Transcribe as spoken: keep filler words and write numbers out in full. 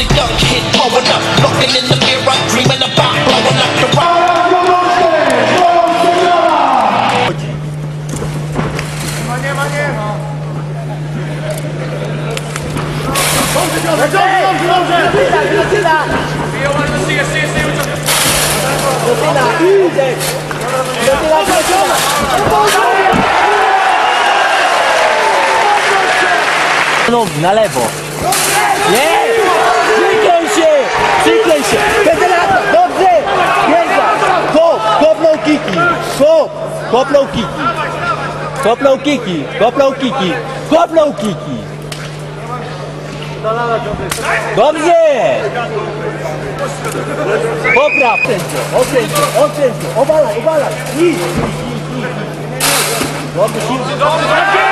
a young kid growing up, looking in the mirror, dreaming about blowing up the rock. Nie ma, nie ma. Dobrze, dobrze, dobrze, dobrze. Zaczyna, zaczyna. Zaczyna, idzie. Zaczyna, zaczyna. Nogi na lewo. Nie! Przyklej się! Przyklej się! Federacja! Dobrze! Jeżdża! Kop! Kopnął kiki! Kop! Kopnął kiki! Kopnął kiki! Kopnął kiki! Kopnął kiki! Dobrze! Popraw! Okręć się! Okręć się! Obalaj! Obalaj! Idź! Idź! Idź! Idź! Dobrze!